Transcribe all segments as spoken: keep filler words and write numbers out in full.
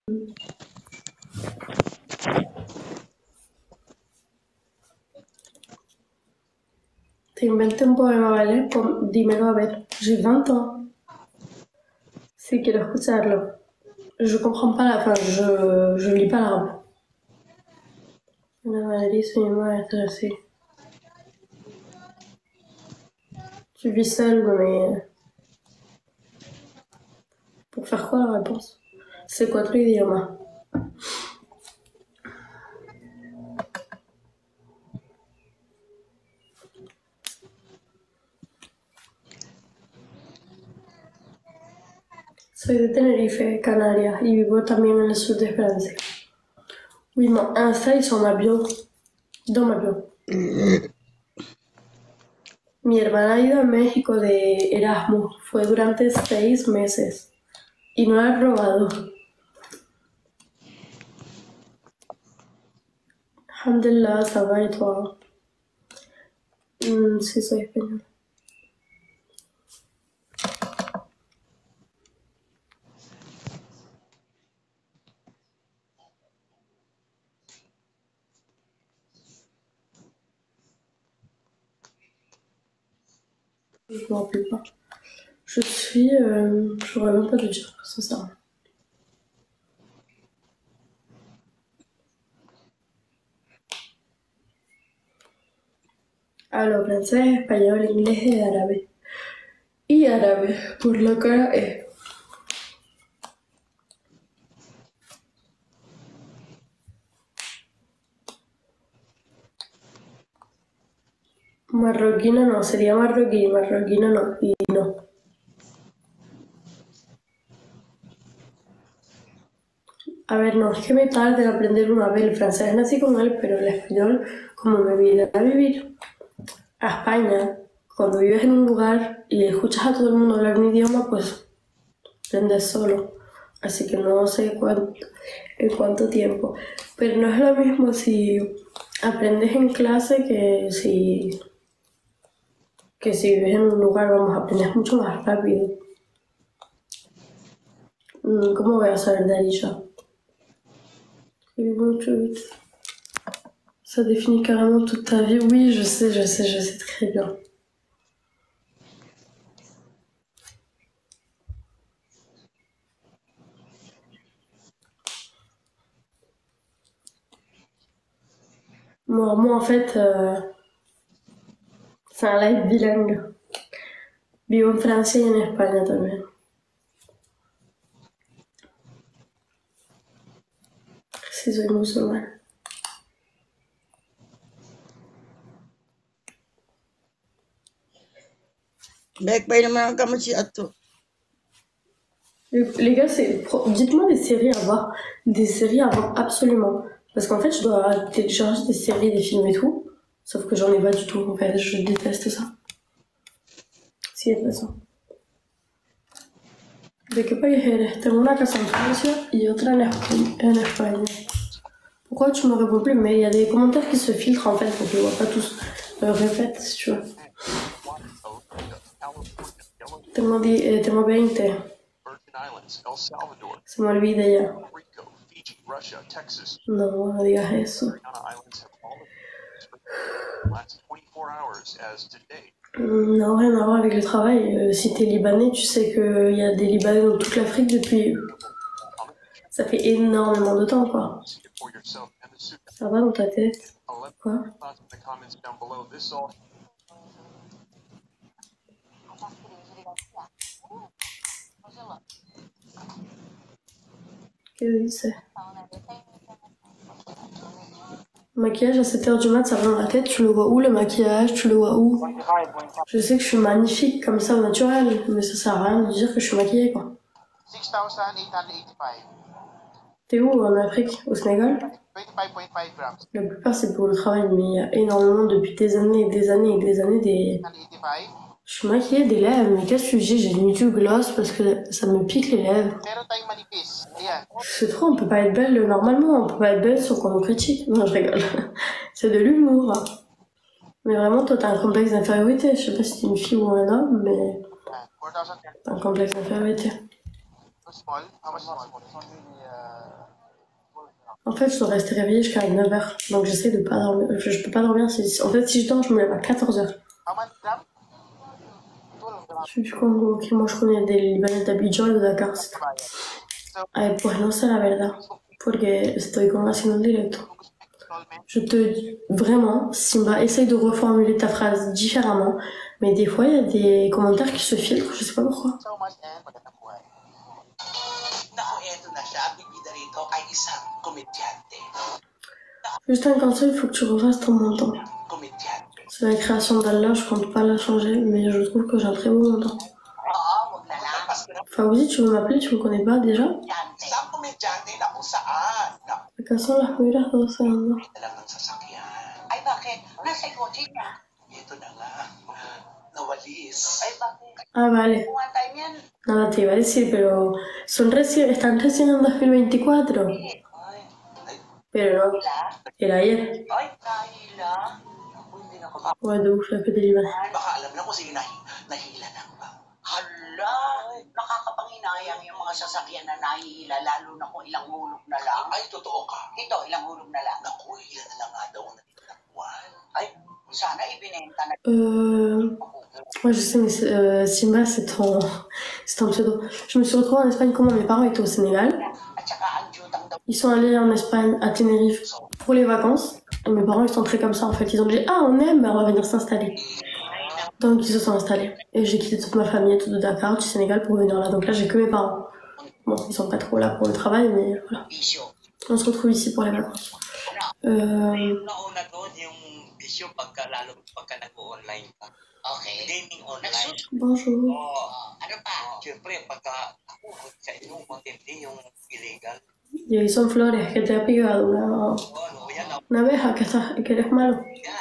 Te inventé un poema, ¿vale? Pon- dímelo a ver. J'ai vingt ans. Si quiero escucharlo. Je comprends pas la fin, je, je lis pas l'arabe. La maladie, c'est une mort intéressée. Tu vis seul, mais... Pour faire quoi la réponse? C'est quoi ton idioma? Soy de Tenerife, Canarias, y vivo también en el sur de Francia. Oui, mon Insta, ils sont ma bio. Dans ma bio. Mi hermana ha ido a México de Erasmus. Fue durante seis meses. Y no la he robado. Alhamdulillah, ça va et toi? Mm, sí, soy española. Je m'en rappelle pas. Je suis... Euh, je pourrais même pas te dire, sincèrement. Hablo francés, español, inglés y árabe. Y árabe, por la cara es. Marroquino no, sería marroquí, marroquino no, y no. A ver, no, es que me tarde en aprender una vez el francés, nací con él, pero el español, como me vine a vivir a España, cuando vives en un lugar y escuchas a todo el mundo hablar un idioma, pues aprendes solo. Así que no sé cuánto, en cuánto tiempo. Pero no es lo mismo si aprendes en clase que si, que si vives en un lugar, vamos, aprendes mucho más rápido. ¿Cómo voy a saber de Aisha? Ça définit carrément toute ta vie. Oui, je sais, je sais, je sais très bien. Moi, moi en fait, euh, c'est un live bilingue. Vivo en Francia y en España también. Sí, soy musulmana. Mec, bah, il m'a comme tu as tout. Les gars, c'est... dites-moi des séries à voir. Des séries à voir absolument. Parce qu'en fait, je dois télécharger des séries, des films et tout. Sauf que j'en ai pas du tout, en fait. Je déteste ça. Si, de toute façon. ¿De qué país eres? Tengo una casa en Francia y otra en, Esp- en España. Pourquoi tu me réponds plus? Mais il y a des commentaires qui se filtrent en fait, donc je les vois pas tous. Euh, répète si tu veux. Tengo, di- eh, tengo veinte. Se me olvida ya. No, no digas eso. Non, rien à voir avec le travail. Euh, si t'es libanais, tu sais qu'il y a des Libanais dans toute l'Afrique depuis... Ça fait énormément de temps, quoi. Ça va dans ta tête? Quoi? Qu'est-ce que c'est? Maquillage à sept heures du mat, ça va dans la tête. Tu le vois où le maquillage? Tu le vois où? Je sais que je suis magnifique comme ça au naturel, mais ça sert à rien de dire que je suis maquillée, quoi. T'es où en Afrique? Au Sénégal? La plupart c'est pour le travail, mais il y a énormément depuis des années et des années et des années des... Je suis maquillée des lèvres, mais qu'est-ce que j'ai? J'ai mis du gloss parce que ça me pique les lèvres. C'est trop, on peut pas être belle normalement, on peut pas être belle sans qu'on nous critique. Non, je rigole. C'est de l'humour. Mais vraiment, toi, t'as un complexe d'infériorité. Je sais pas si t'es une fille ou un homme, mais t'as un complexe d'infériorité. En fait, je dois rester réveillée jusqu'à neuf heures. Donc j'essaie de pas dormir. Je, je peux pas dormir. Si... En fait, si je dors, je me lève à quatorze heures. Je suis du Congo. Ok, moi je connais des Libanais d'Abidjan y de Dakar. Ay, pues no sé la verdad. Porque estoy como haciendo un directo. Je te dis vraiment, Simba, essaye de reformuler ta phrase différemment. Mais des fois, il y a des commentaires qui se filtrent. Je sais pas pourquoi. Juste un conseil, il faut que tu refasses ton montant. C'est la création d'Allah, je compte pas la changer, mais je trouve que j'ai un très beau montant. Fawzi, tu veux m'appeler, tu me connais pas déjà? ¿Acaso las primeras dos segundos? Ay, bakit? Nasa kotse niya. Ito na nga. Nawalis. Ay, bakit? Ah, vale. Kuha tayo niyan. Nada te iba a decir, pero son recién, están recién en dos mil veinticuatro. Pero no, era ayer. Ay, nahila. Hindi na ko ba? Ouais, de ouf, la fête des Libanais. Baka alam na kung sige nahi, nahila na ba? Hala, nakakapanginayang yung mga sasakyan na nahihila, lalo na kung ilang hulog na lang. Ay, totoo ka. Ito, ilang hulog na lang. Naku, ilan na lang nga daw ang natinakuan. Ay, sana ibinenta na. Euh... Ouais, je sais, mais euh, Simba, c'est ton... c'est ton pseudo. Je me suis retrouvée en Espagne comment mes parents étaient au Sénégal. Ils sont allés en Espagne, à Tenerife, pour les vacances. Et mes parents, ils sont très comme ça, en fait. Ils ont dit, ah, on aime, bah, on va venir s'installer. Donc, ils se sont installés. Et j'ai quitté toute ma famille, toute de Dakar, du Sénégal, pour venir là. Donc là, j'ai que mes parents. Bon, ils sont pas trop là pour le travail, mais voilà. On se retrouve ici pour les vacances. Euh... Bonjour. Y son flores que te ha picado una, una abeja que, está, que eres malo.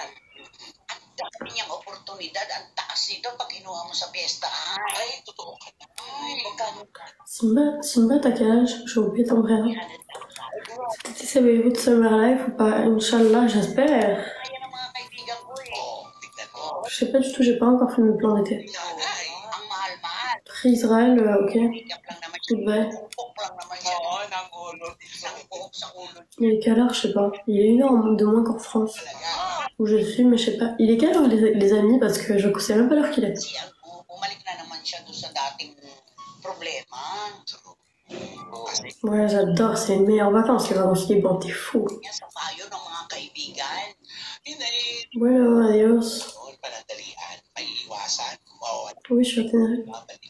Simba, Simba, t'as quel âge? J'ai oublié ton prénom. Si c'est Beyrouth ce là il faut pas. Inch'Allah, j'espère. Je sais pas du tout, j'ai pas encore fait mes plans d'été. Après Israël, euh, ok. Goodbye. Il est quelle heure? Je sais pas. Il est une heure de moins qu'en France. Où je suis, mais je sais pas. Il est quelle heure, les, les amis? Parce que je sais même pas l'heure qu'il est. Ouais, j'adore, c'est les meilleures vacances, les vacances libres, t'es fou. Bueno, adios. Oui, je suis à Tenerife.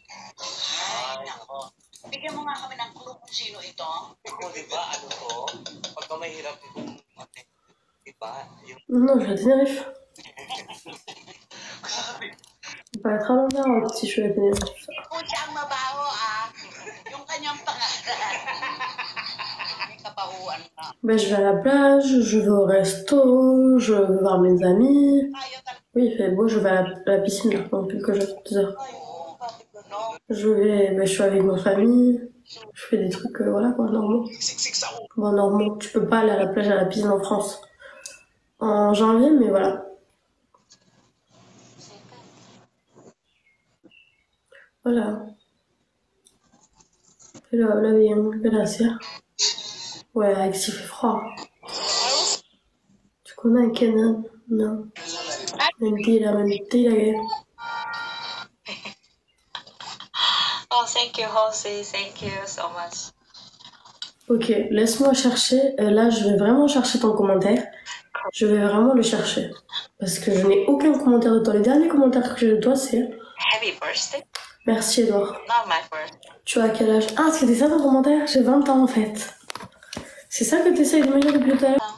Bigyan mo nga kami ng clue kung sino ito. Ikaw, di ba? Ano to? Pagka mahirap yung ate. Di ba? Non, je suis à Tenerife. Il va être à l'envers si je suis à Tenerife. Kung siya ang mabaho, ah. Yung kanyang pangalan. May kabahuan ka. Ben, je vais à la plage, je vais au resto, je vais voir mes amis. Oui, il fait beau, je vais à la, à la piscine là, pendant quelques heures. Je vais, ben, je suis avec ma famille, je fais des trucs, euh, voilà quoi, normaux. Bon, normaux, tu peux pas aller à la plage, à la piscine en France. En janvier, mais voilà. Voilà. Hello, habla bien, gracias. Ouais, avec s'il fait froid. Tu connais un Kenan? Non. Mentira, mentira que... Oh, thank you, Jose. Thank you so much. Ok, laisse-moi chercher. Euh, là, je vais vraiment chercher ton commentaire. Je vais vraiment le chercher. Parce que je n'ai aucun commentaire de toi. Le dernier commentaire que j'ai de toi, c'est... Happy birthday. Merci, Edouard. Not my birthday. Tu as quel âge? Ah, c'était ça ton commentaire? J'ai vingt ans, en fait. C'est ça que tu essayes de me dire depuis tout à l'heure?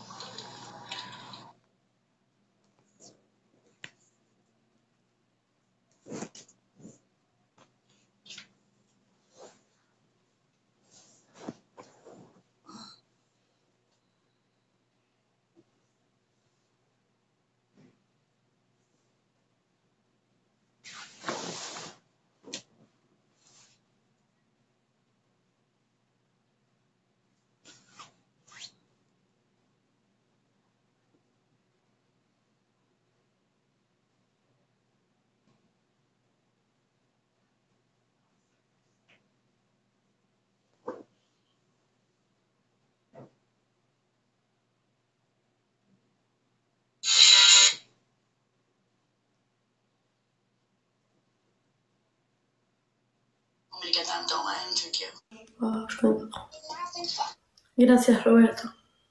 tanto en Turquía. Ah, je connais pas. Gracias, Roberto.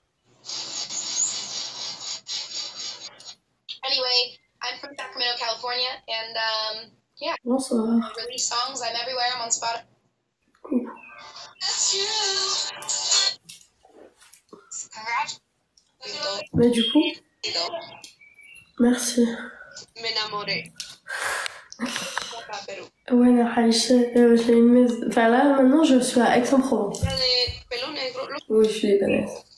Anyway, I'm from Sacramento, California, and um, yeah, Bonsoir. I release songs. I'm everywhere. I'm on Spotify. Coucou. Congrats. Mais du coup, merci. Me enamoré. Ouais, Aïcha, euh, j'ai une maison. Enfin là, maintenant, je suis à Aix-en-Provence. La de pelo negro. Oui, je suis libanaise.